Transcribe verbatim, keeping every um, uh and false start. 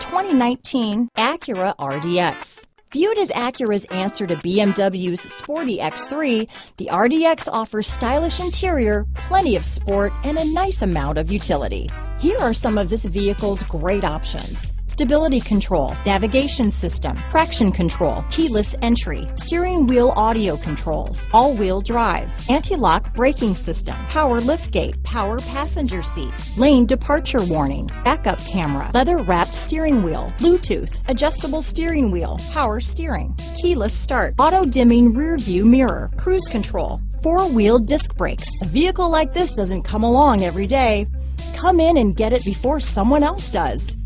twenty nineteen Acura R D X. Viewed as Acura's answer to B M W's sporty X three, the R D X offers stylish interior, plenty of sport, and a nice amount of utility. Here are some of this vehicle's great options: stability control, navigation system, traction control, keyless entry, steering wheel audio controls, all-wheel drive, anti-lock braking system, power liftgate, power passenger seat, lane departure warning, backup camera, leather-wrapped steering wheel, Bluetooth, adjustable steering wheel, power steering, keyless start, auto-dimming rear view mirror, cruise control, four-wheel disc brakes. A vehicle like this doesn't come along every day. Come in and get it before someone else does.